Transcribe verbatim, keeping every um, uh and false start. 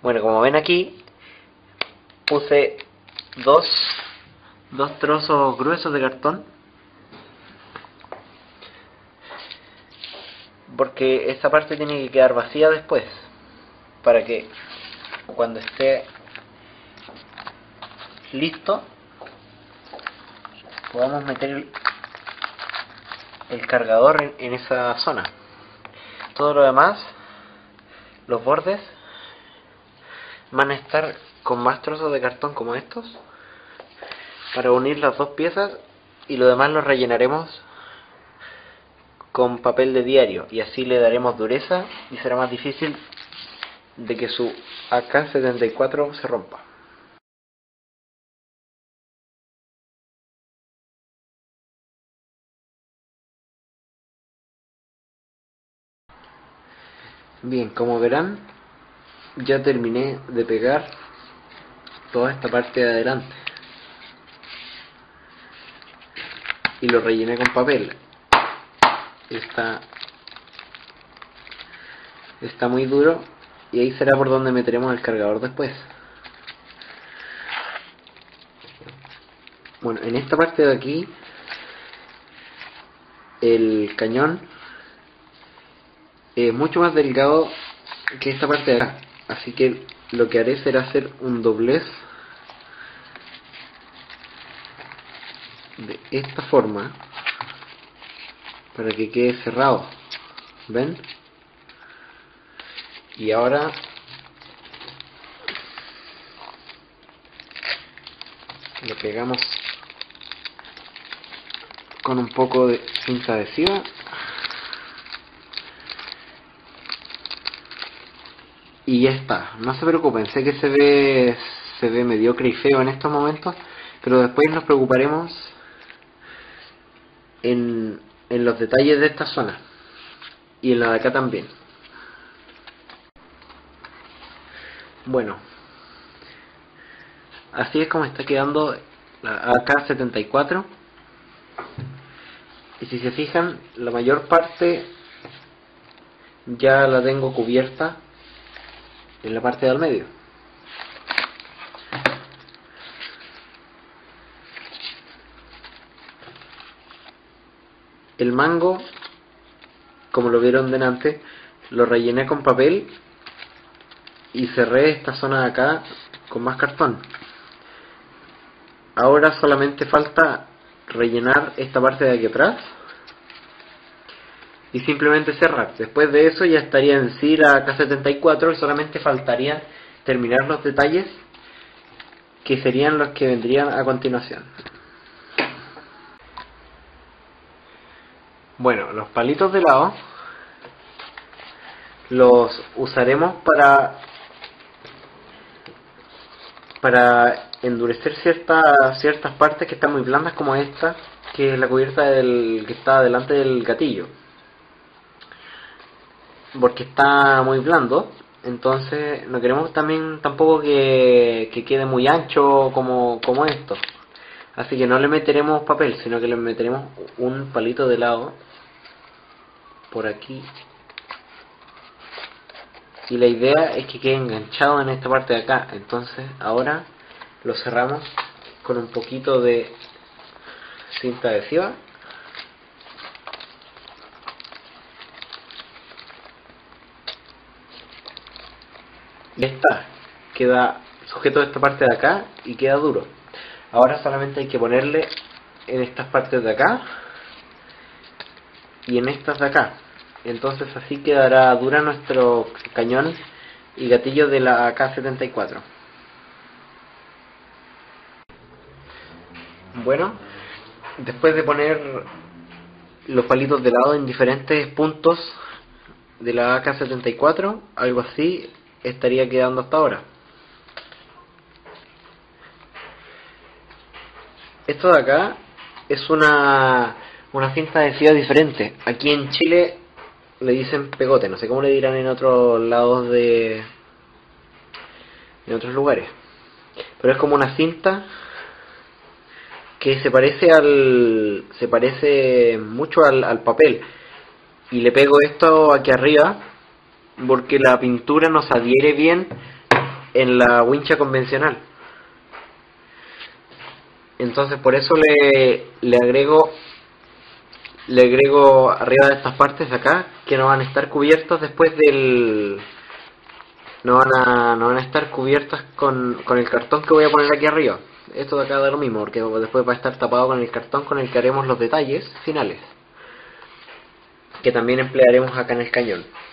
Bueno, como ven aquí, puse dos, dos trozos gruesos de cartón, porque esta parte tiene que quedar vacía después, para que cuando esté listo podamos meter el, el cargador en, en esa zona. Todo lo demás, los bordes, van a estar con más trozos de cartón como estos para unir las dos piezas, y lo demás lo rellenaremos con papel de diario, y así le daremos dureza y será más difícil de que su A K setenta y cuatro se rompa. Bien, como verán, ya terminé de pegar toda esta parte de adelante y lo rellené con papel. Está, está muy duro, y ahí será por donde meteremos el cargador después. Bueno, en esta parte de aquí el cañón es mucho más delgado que esta parte de acá, así que lo que haré será hacer un doblez de esta forma para que quede cerrado. ¿Ven? Y ahora lo pegamos con un poco de cinta adhesiva y ya está. No se preocupen, sé que se ve se ve mediocre y feo en estos momentos, pero después nos preocuparemos en, en los detalles de esta zona y en la de acá también. Bueno, así es como está quedando la A K setenta y cuatro, y si se fijan, la mayor parte ya la tengo cubierta en la parte del medio. El mango, como lo vieron delante, lo rellené con papel y cerré esta zona de acá con más cartón. Ahora solamente falta rellenar esta parte de aquí atrás y simplemente cerrar. Después de eso ya estaría en sí la A K setenta y cuatro, y solamente faltaría terminar los detalles, que serían los que vendrían a continuación. Bueno, los palitos de lado los usaremos para para endurecer ciertas ciertas partes que están muy blandas, como esta, que es la cubierta del que está delante del gatillo, porque está muy blando. Entonces no queremos también tampoco que, que quede muy ancho como, como esto, así que no le meteremos papel, sino que le meteremos un palito de lado por aquí, y la idea es que quede enganchado en esta parte de acá. Entonces ahora lo cerramos con un poquito de cinta adhesiva y ya está, queda sujeto a esta parte de acá y queda duro. Ahora solamente hay que ponerle en estas partes de acá y en estas de acá. Entonces así quedará dura nuestro cañón y gatillo de la A K setenta y cuatro. Bueno, después de poner los palitos de lado en diferentes puntos de la A K setenta y cuatro, algo así estaría quedando hasta ahora. Esto de acá es una una cinta adhesiva diferente. Aquí en Chile le dicen pegote, no sé cómo le dirán en otros lados de en otros lugares, pero es como una cinta que se parece al se parece mucho al, al papel, y le pego esto aquí arriba porque la pintura nos adhiere bien en la wincha convencional. Entonces por eso le, le agrego le agrego arriba de estas partes de acá, que no van a estar cubiertas después del no van a no van a estar cubiertas con, con el cartón que voy a poner aquí arriba. Esto de acá da lo mismo, porque después va a estar tapado con el cartón con el que haremos los detalles finales, que también emplearemos acá en el cañón.